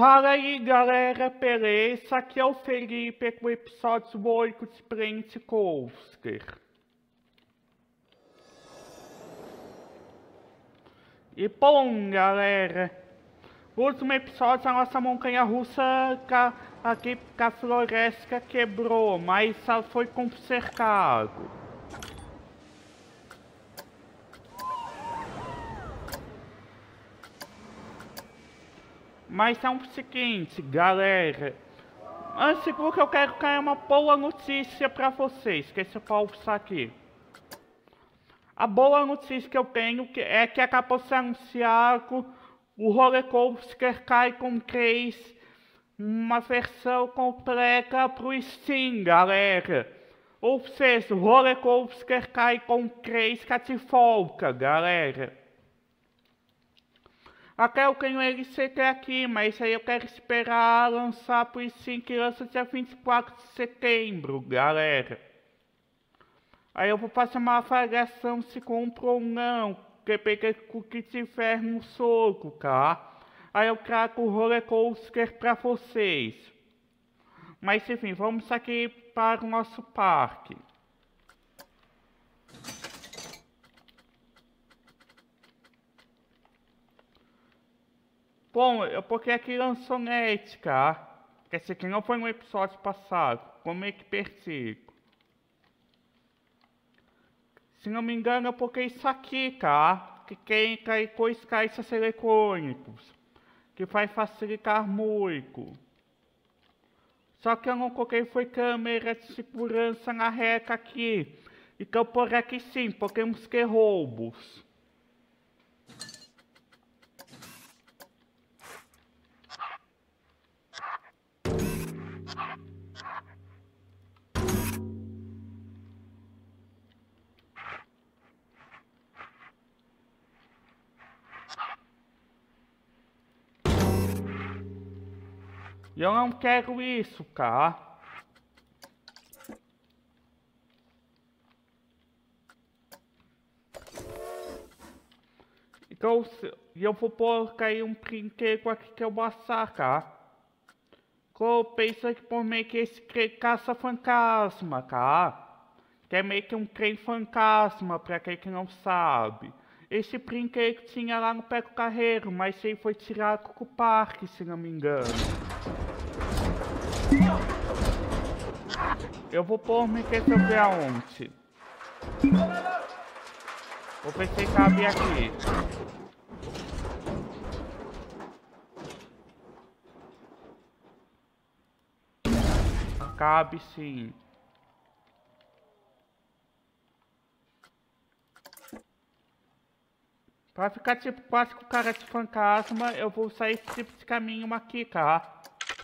Fala aí galera, beleza? Aqui é o Felipe com o episódio 8 de Brent Coaster. E bom galera, no último episódio a nossa montanha-russa aqui com a floresta quebrou, mas ela foi consertado. Mas é o seguinte, galera. Antes de tudo, eu quero dar uma boa notícia pra vocês, que esse pau está aqui. A boa notícia que eu tenho é que acabou de ser anunciado o Roller Coaster Tycoon 3, uma versão completa pro Steam, galera. Ou seja, o Roller Coaster Tycoon 3 tá de volta, galera. Até eu tenho ele CT aqui, mas aí eu quero esperar lançar por Steam, que lança dia 24 de setembro, galera. Aí eu vou fazer uma avaliação se compro ou não, que peguei o que tiver no soco, tá? Aí eu trago o Roller Coaster pra vocês. Mas enfim, vamos aqui para o nosso parque. Bom, eu porque aqui lançonete, tá? Que esse aqui não foi no episódio passado, como é que persigo? Se não me engano, é porque isso aqui, tá? Que quem cai com os caixas eletrônicos, que vai facilitar muito. Só que eu não coloquei foi câmera de segurança na reta aqui. Então por aqui sim, porque temos que roubos. E eu não quero isso, tá? Então, eu vou pôr aí um brinquedo aqui que eu vou sacar. Eu penso que por meio que esse caça-fantasma, tá? Que é meio que um trem fantasma, pra quem que não sabe. Esse brinquedo tinha lá no Peco Carreiro, mas ele foi tirado do parque, se não me engano. Eu vou pôr me resolver aonde. Vou ver se cabe aqui. Cabe sim. Pra ficar tipo quase com cara de fantasma, eu vou sair esse tipo de caminho aqui, tá?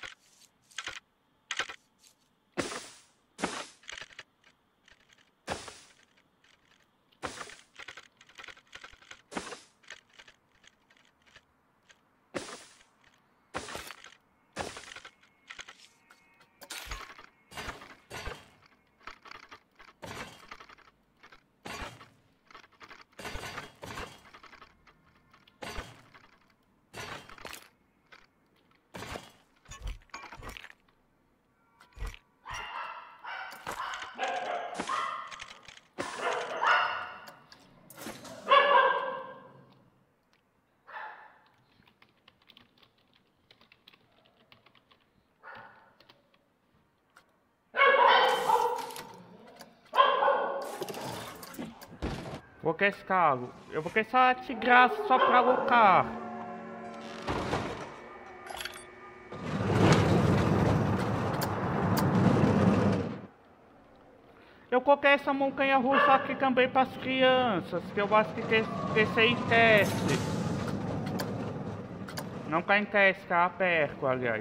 Vou querer esse carro. Eu vou querer só de graça só pra alocar. Eu coloquei essa montanha-russa aqui também para as crianças, que eu acho que esse aí teste. Não cai em teste, cai perto, aliás.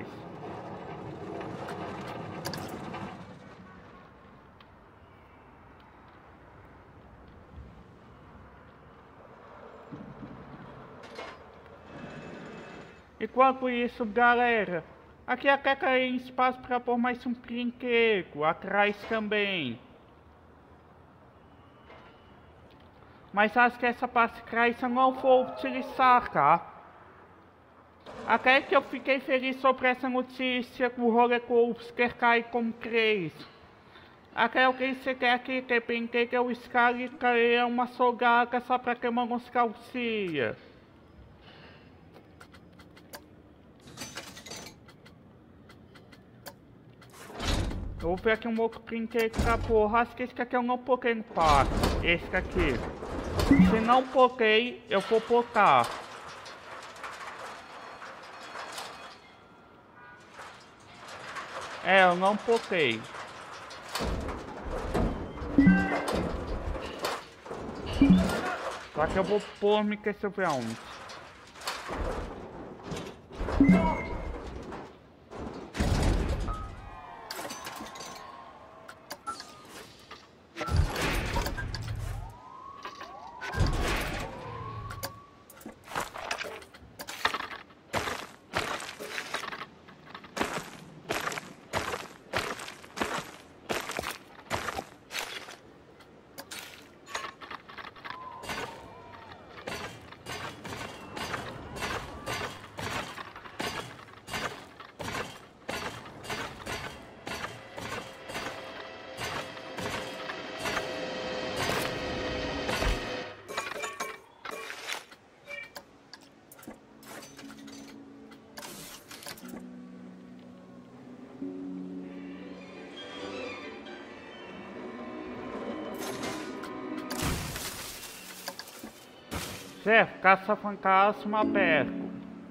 Enquanto isso, galera, aqui até tem espaço para pôr mais um brinquedo, atrás também. Mas acho que essa parte de trás eu não vou utilizar, tá? Até que eu fiquei feliz sobre essa notícia que o roller coaster cai como 3. Até o que você quer aqui, que pensei que o Sky caia uma sogaca só pra queimar uns calcinha. Eu vou ver aqui um outro brinquedo pra porra. Acho que esse aqui eu não poquei no parque. Esse aqui. Se não poquei, eu vou botar. É, eu não poquei. Só que eu vou pôr me que se eu ver onde. Certo, caça-fantasma aberto.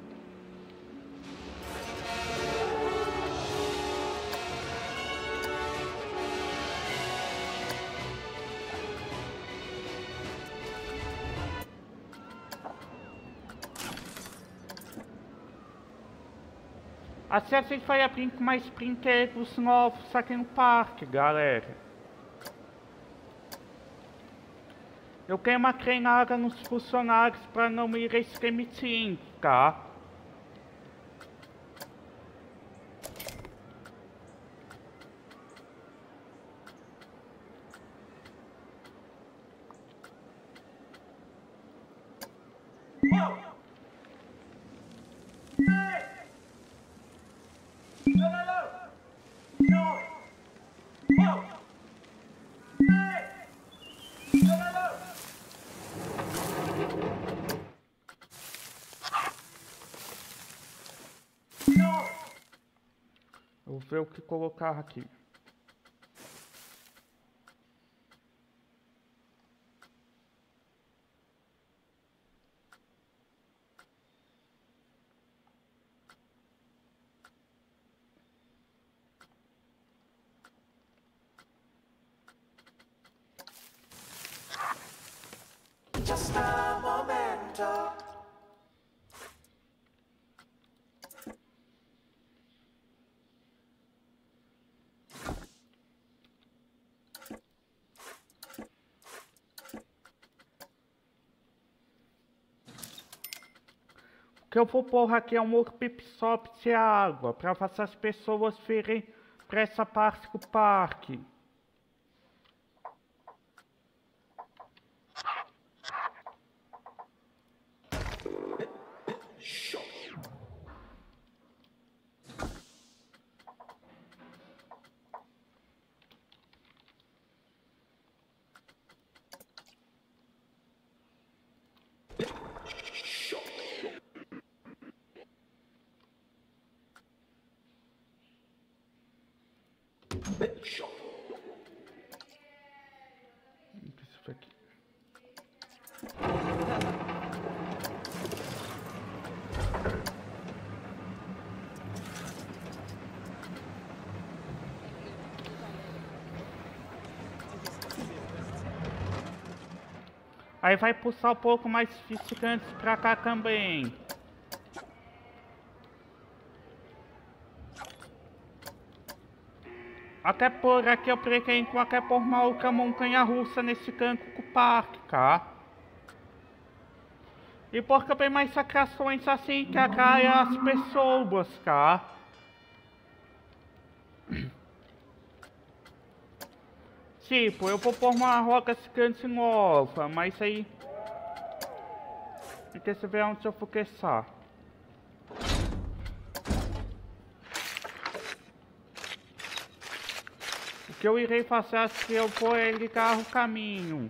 Assim a gente vai abrir com mais brinquedos novos aqui no parque, galera. Eu quero uma treinada nos funcionários para não me esquemetindo, tá? Eu vou ver o que colocar aqui. Just a momento. O que eu vou pôr aqui é um outro pipsop de água, para fazer as pessoas virem para essa parte do parque. Isso aqui. Aí vai puxar um pouco mais visitantes pra cá também. Até por aqui eu pretendo até por uma outra montanha-russa nesse canto do parque, tá? E por também mais atrações assim que atraem as pessoas, tá? Tipo, eu vou pôr uma roca gigante nova, mas aí... Tem que ver onde eu vou começar. que eu irei fazer assim, eu vou ligar o caminho.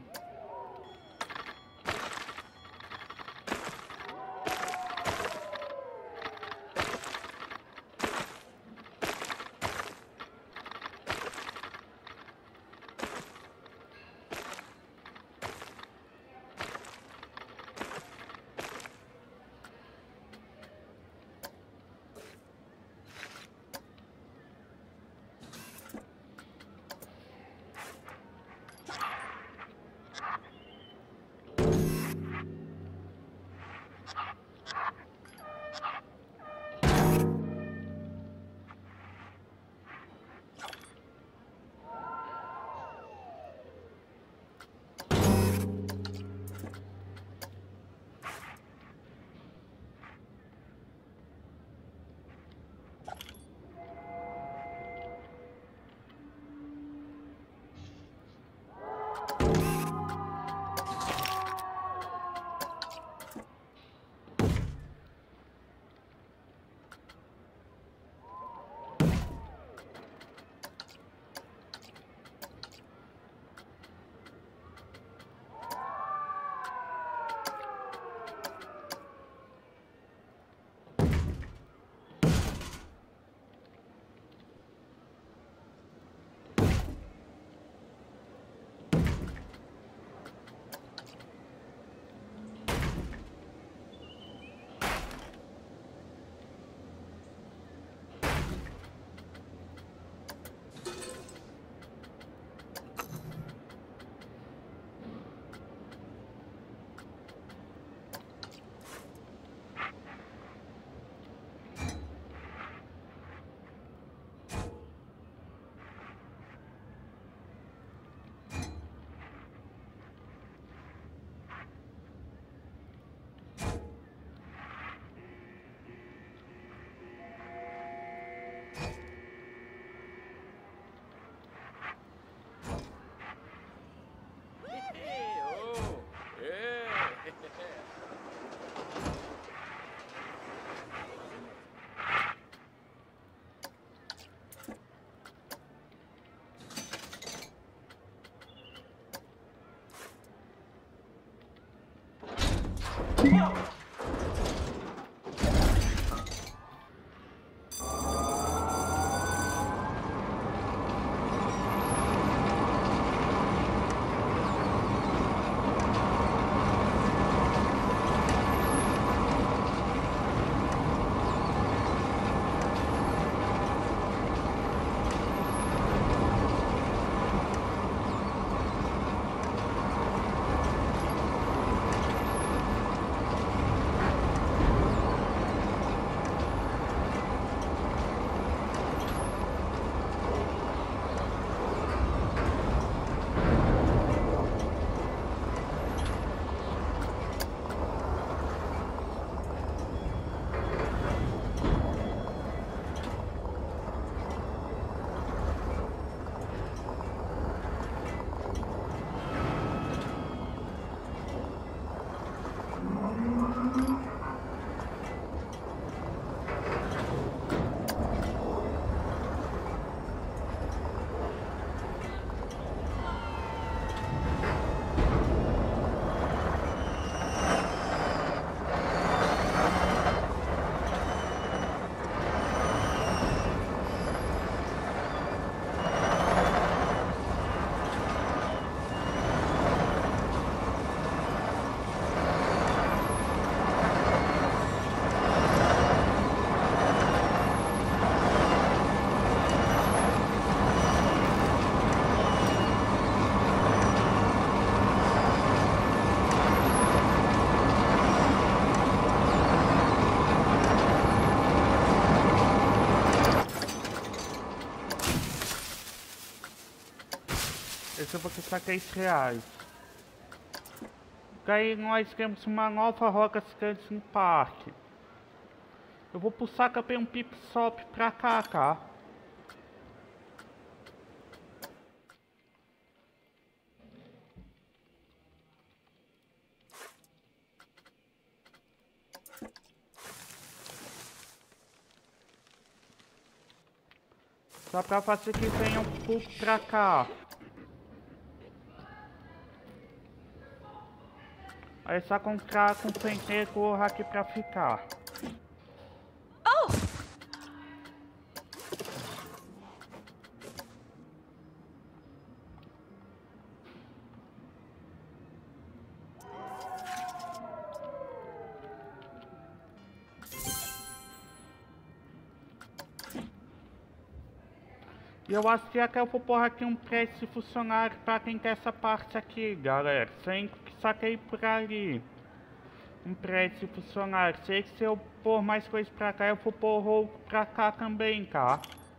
Esse eu vou custar R$3. Daí nós temos uma nova roca gigante no parque. Eu vou pulsar também um pip sop pra cá, tá? Só pra fazer que venha um pouco pra cá. Aí só comprar com Fentecorro aqui pra ficar. E eu acho que eu vou pôr aqui um preço de funcionário pra quem quer essa parte aqui, galera. Sem que saquei por ali. Um preço de funcionário. Sei que se eu pôr mais coisa pra cá, eu vou pôr roubo pra cá também, tá?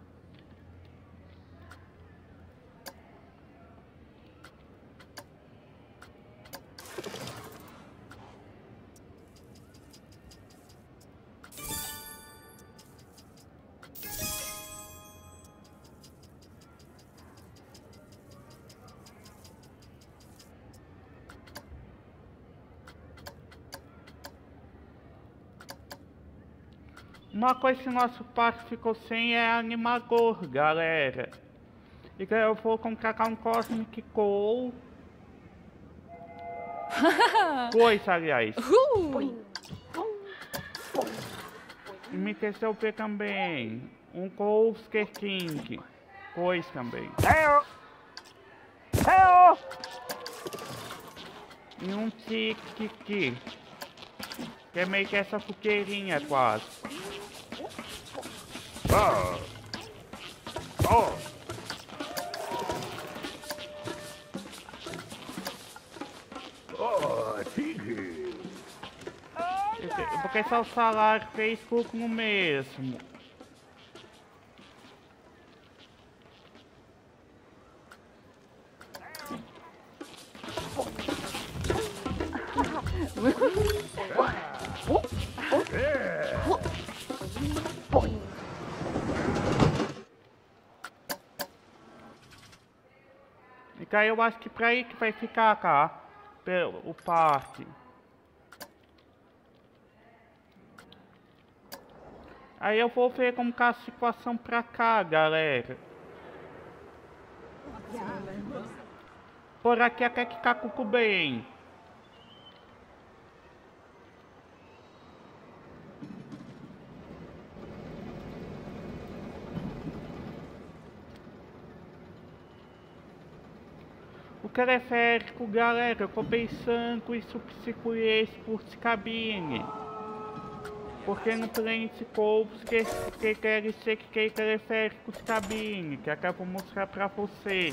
Uma coisa que nosso parque ficou sem é animador, galera. E eu vou comprar um Cosmic Coal. Coisa, aliás. E me TCP também. Um Coaster King. Coisa também. E um Tiki. Que é meio que essa fuqueirinha quase. Porque só o salário fez pouco no mesmo. E aí eu acho que pra aí que vai ficar cá o parque. Aí eu vou ver como tá a situação pra cá, galera. Por aqui até que tá tudo bem. O teleférico, galera, eu tô pensando em substituir esse por cabine. Porque no Planet Coves que quer ser que tem teleférico de cabine, que acabo de mostrar pra vocês.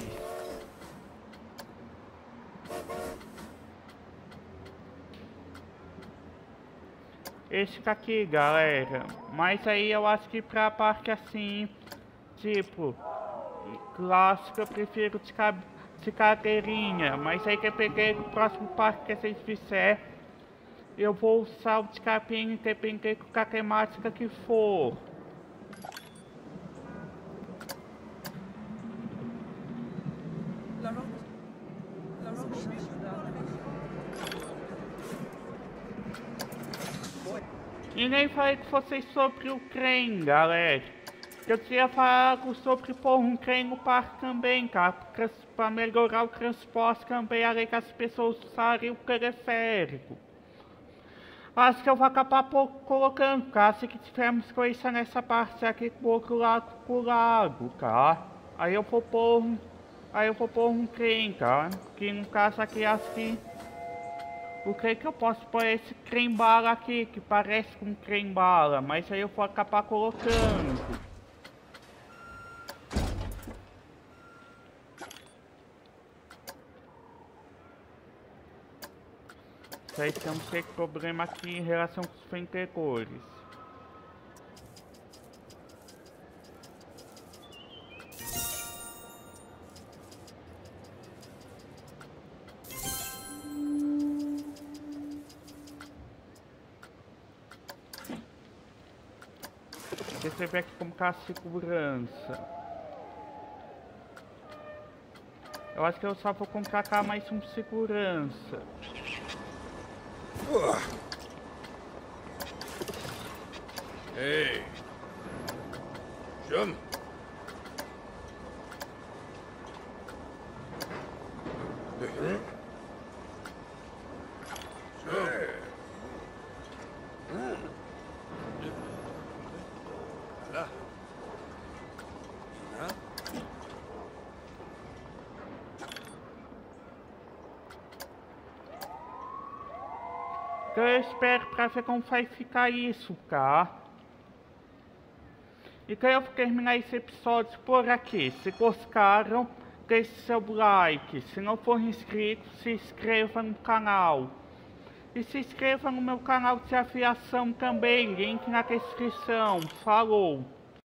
Esse aqui, galera. Mas aí eu acho que pra parque assim, tipo, clássico, eu prefiro de cadeirinha. Mas aí que eu peguei o próximo parque que vocês fizer, eu vou usar o de cabine independente da temática que for. E nem falei com vocês sobre o trem, galera. Eu tinha falado sobre pôr um trem no parque também, cara. Pra melhorar o transporte também, além que as pessoas usarem o teleférico. Acho que eu vou acabar colocando, cara. Se que tivermos coisa nessa parte aqui do outro lado do lago, tá? Aí eu vou pôr um trem, tá? Que no caso aqui acho que o que eu posso pôr é esse trem bala aqui, que parece com um trem bala, mas aí eu vou acabar colocando. Aí temos que ter problema aqui em relação com os fentecores. Deixa eu ver aqui como tá a segurança. Eu acho que eu só vou contratar mais um segurança. Hey. Jump. Que eu espero pra ver como vai ficar isso, tá? E que eu vou terminar esse episódio por aqui. Se gostaram, deixe seu like. Se não for inscrito, se inscreva no canal. E se inscreva no meu canal de aviação também, link na descrição. Falou!